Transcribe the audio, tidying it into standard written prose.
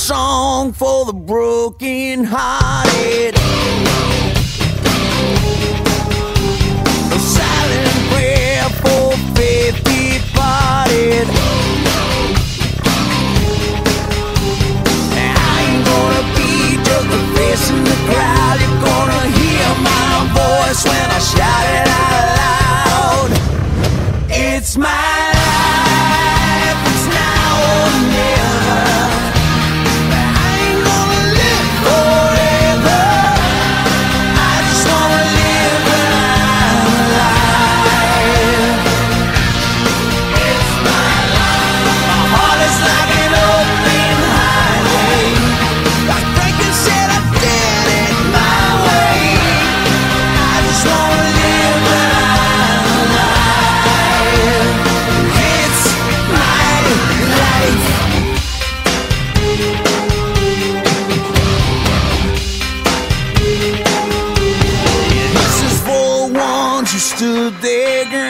song for the broken hearted, a silent prayer for faith departed. I ain't gonna be just a face in the crowd. You're gonna hear my voice when I shout it out loud. It's my life, it's now or never. I ain't gonna live forever. I just wanna live when I'm alive. It's my life. My heart is like an open highway. Like Franklin said, I did it my way. I just wanna live when I'm alive. It's my life. This is for the ones who stood their ground.